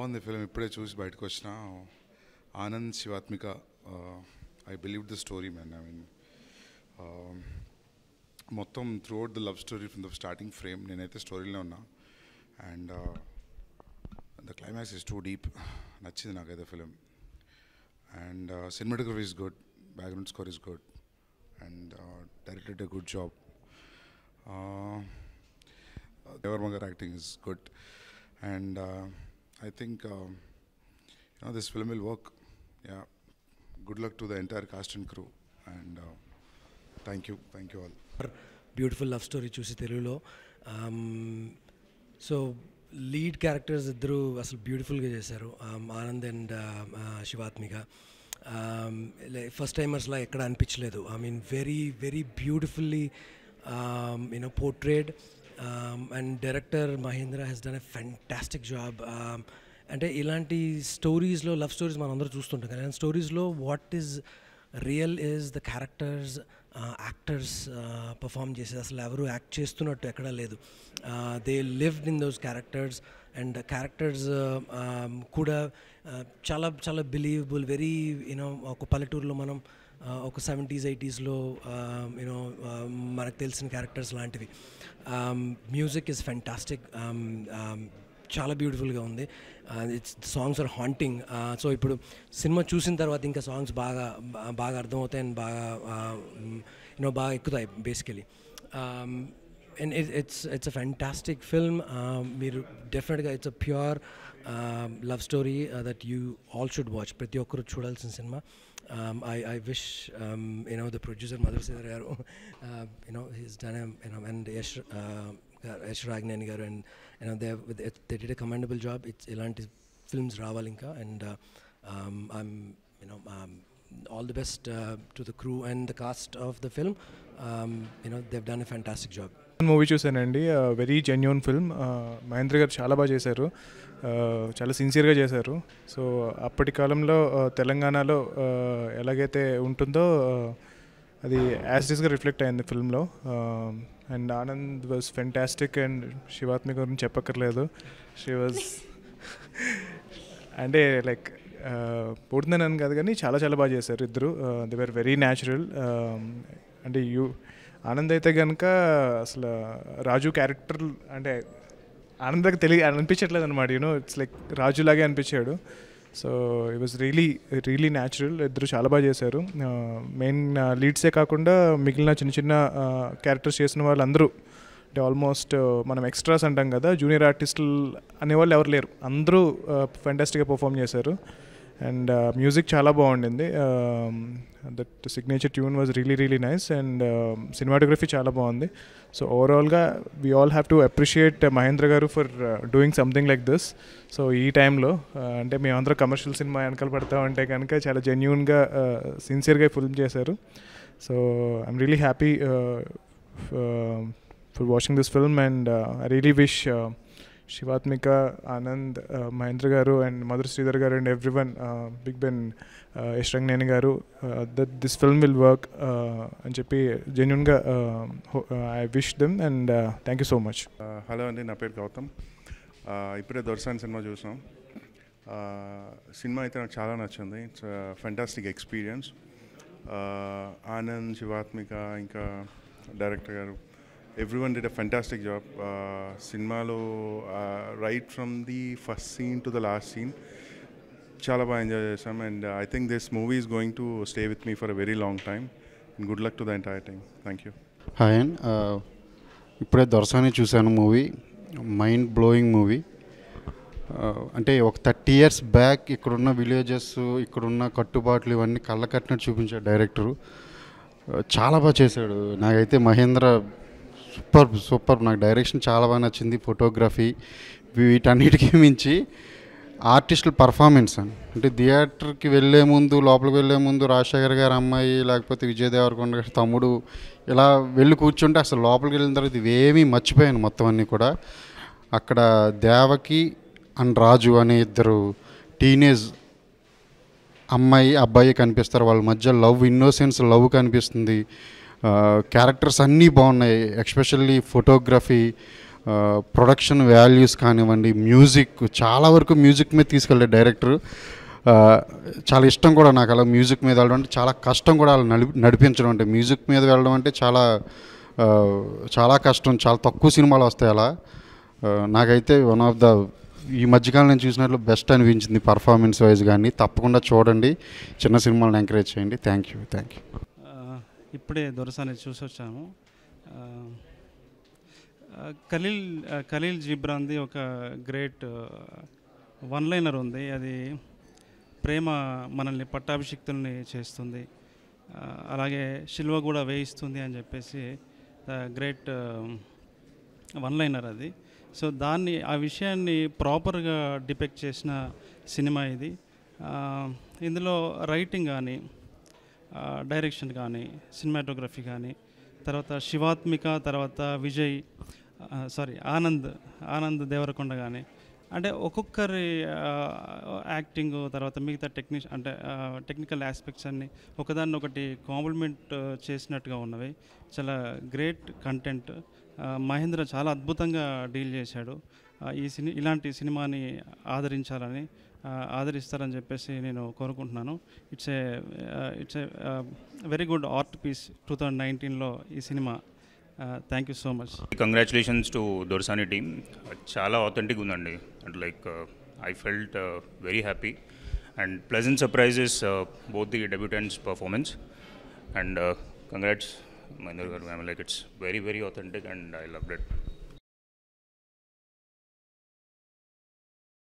బాగుంది ఫిలిం. ఇప్పుడే చూసి బయటకు వచ్చిన Anand Shivatmika. I believe the story man. I mean మొత్తం throughout the love story from the starting frame నేనైతే స్టోరీలో ఉన్నా. And the climax is too deep. నచ్చింది నాకైతే film. And cinematography is good, background score is good, and directed a good job. Devarakonda Garu acting is good, and I think this film will work. Yeah, good luck to the entire cast and crew, and thank you all. Beautiful love story చూసి తెలుగులో. So lead characters ఇద్దరు అసలు బ్యూటిఫుల్గా చేశారు, Anand and Shivatmika. First టైమర్స్లా ఎక్కడ అనిపించలేదు. I mean very very beautifully portrayed. And director Mahendra has done a fantastic job. అంటే ఇలాంటి స్టోరీస్లో, లవ్ స్టోరీస్ మనం అందరూ చూస్తుంటాం కానీ స్టోరీస్లో what is real is the characters, actors perform చేసేది. అసలు ఎవరు యాక్ట్ చేస్తున్నట్టు ఎక్కడా లేదు. They lived in those characters, and characters కూడా చాలా చాలా బిలీవబుల్. వెరీ ఒక పల్లెటూరులో మనం ఒక 70s 80sలో మనకు తెలిసిన క్యారెక్టర్స్ లాంటివి. మ్యూజిక్ ఈజ్ ఫ్యాంటాస్టిక్, చాలా బ్యూటిఫుల్గా ఉంది. It's songs are haunting. So ఇప్పుడు సినిమా చూసిన తర్వాత ఇంకా సాంగ్స్ బాగా అర్థమవుతాయి అండ్ బాగా ఎక్కుతాయి basically. And it's a fantastic film. మీరు డెఫినెట్గా it's a pure love story that you all should watch. ప్రతి ఒక్కరు చూడాల్సిన సినిమా. I wish the producer Madhur Sridhar garu he's done and Yash Ragnani garu, and they did a commendable job. It's ilanti films raavali inka, and I'm all the best to the crew and the cast of the film. They've done a fantastic job. Movie చూసానండి. Very genuine film. Mahendra garu చాలా బాగా చేశారు, చాలా సిన్సియర్గా చేశారు. So అప్పటి కాలంలో తెలంగాణలో ఎలాగైతే ఉంటుందో అది యాస్టిస్గా రిఫ్లెక్ట్ అయింది ఫిల్మ్లో. And Anand was fantastic, and Shivatmika గురించి చెప్పక్కర్లేదు. షీ వాజ్ అంటే లైక్ పుడుతుందని కాదు కానీ చాలా చాలా బాగా చేశారు ఇద్దరు. They were very natural. అంటే ఆనంద్ అయితే కనుక అసలు రాజు క్యారెక్టర్ అంటే ఆనంద్కి అనిపించట్లేదు అనమాట. ఇట్స్ లైక్ రాజులాగే అనిపించాడు. So it was really natural. ఇద్దరు చాలా బాగా చేశారు. మెయిన్ లీడ్సే కాకుండా మిగిలిన చిన్న చిన్న క్యారెక్టర్స్ చేసిన వాళ్ళందరూ అంటే ఆల్మోస్ట్ మనం ఎక్స్ట్రాస్ అంటాం కదా, జూనియర్ ఆర్టిస్టులు అనేవాళ్ళు ఎవరు లేరు. అందరూ ఫెంటాస్టిక్గా పర్ఫామ్ చేశారు. అండ్ మ్యూజిక్ చాలా బాగుండింది. That signature tune was really nice. And cinematography చాలా బాగుంది. సో ఓవరాల్గా we all have to appreciate Mahendra garu for doing something like this. So ఈ టైంలో అంటే మేమందరం కమర్షియల్ సినిమా వెనకాల పడతామంటే కనుక చాలా జెన్యూన్గా సిన్సియర్గా ఫిల్మ్ చేశారు. So I'm really happy for watching this film. And I really wish Shivatmika, Anand, Mahendra garu, and Madhur Sridhar garu, and everyone, Big Ben, Yash Ragnani garu, that this film will work. And cheppi genuine ga I wish them, and thank you so much. Hello andi, na peru Gautam. Ippude Dorasani cinema chusam. Cinema aithe naaku chaala nachindi. It's a fantastic experience. Anand, Shivatmika, inka director garu, everyone did a fantastic job. Cinemalo right from the first scene to the last scene chala ba enjoy chesam, and I think this movie is going to stay with me for a very long time, and good luck to the entire team. Thank you. Hi, ఇప్పుడే దొరసాని చూశాను movie. Mind blowing movie. అంటే ఒక 30 years back ఇక్కడున్న villages, ఇక్కడున్న కట్టుబాట్లు ఇవన్నీ కళ్ళ కట్టినట్టు చూపించాడు డైరెక్టరు. చాలా బాగా చేశాడు. నాకైతే మహేంద్ర సూపర్. నాకు డైరెక్షన్ చాలా బాగా నచ్చింది. ఫోటోగ్రఫీ, వీటన్నిటికీ మించి ఆర్టిస్టుల పర్ఫార్మెన్స్. అంటే థియేటర్కి లోపలికి వెళ్ళే ముందు రాజశేఖర్ గారి అమ్మాయి, లేకపోతే విజయ్ దేవరకొండ గారి తమ్ముడు ఇలా వెళ్ళి కూర్చుంటే అసలు లోపలికి వెళ్ళిన తర్వాత ఇవేమీ మర్చిపోయాను మొత్తం అన్నీ కూడా. అక్కడ దేవకి అండ్ రాజు అనే ఇద్దరు టీనేజ్ అమ్మాయి అబ్బాయి కనిపిస్తారు. వాళ్ళ మధ్య లవ్, ఇన్నోసెన్స్ లవ్ కనిపిస్తుంది. క్యారెక్టర్స్ అన్నీ బాగున్నాయి. ఎస్పెషల్లీ ఫోటోగ్రఫీ, ప్రొడక్షన్ వాల్యూస్ కానివ్వండి, మ్యూజిక్ చాలా వరకు మ్యూజిక్ మీద తీసుకెళ్ళే డైరెక్టర్. చాలా ఇష్టం కూడా నాకు అలా మ్యూజిక్ మీద వెళ్ళడం అంటే, చాలా కష్టం కూడా అలా నడిపించడం అంటే. మ్యూజిక్ మీద వెళ్ళడం అంటే చాలా కష్టం, చాలా తక్కువ సినిమాలు వస్తాయి అలా. నాకైతే వన్ ఆఫ్ ద ఈ మధ్యకాలం నేను చూసినట్లు బెస్ట్ అనిపించింది పర్ఫార్మెన్స్ వైజ్. కానీ తప్పకుండా చూడండి, చిన్న సినిమాలను ఎంకరేజ్ చేయండి. Thank you. ఇప్పుడే దొరసాని చూసి వచ్చాము. ఖలీల్ జిబ్రాన్ది ఒక గ్రేట్ వన్ లైనర్ ఉంది. అది ప్రేమ మనల్ని పట్టాభిషిక్తుల్ని చేస్తుంది, అలాగే శిల్వ కూడా వేయిస్తుంది అని చెప్పేసి గ్రేట్ వన్ లైనర్ అది. సో ఆ విషయాన్ని ప్రాపర్గా డిపెక్ట్ చేసిన సినిమా ఇది. ఇందులో రైటింగ్ కానీ, డైరెక్షన్ కానీ, సినిమాటోగ్రఫీ కానీ, తర్వాత శివాత్మిక, తర్వాత ఆనంద్ దేవరకొండ కానీ, అంటే ఒక్కొక్కరి యాక్టింగ్, తర్వాత మిగతా టెక్నికల్ ఆస్పెక్ట్స్ అన్నీ ఒకదాన్ని ఒకటి కాంప్లిమెంట్ చేసినట్టుగా ఉన్నవి. చాలా గ్రేట్ కంటెంట్. మహేంద్ర చాలా అద్భుతంగా డీల్ చేశాడు. ఇలాంటి సినిమాని ఆదరిస్తారని చెప్పేసి నేను కోరుకుంటున్నాను. It's a very good art piece 2019లో ఈ సినిమా. Thank you so much. Congratulations to Dorasani team. చాలా ఆథెంటిక్ ఉందండి. And I felt very happy and pleasant surprises both the debutants performance. And congrats Mahendra garu. It's very, very authentic and I loved it.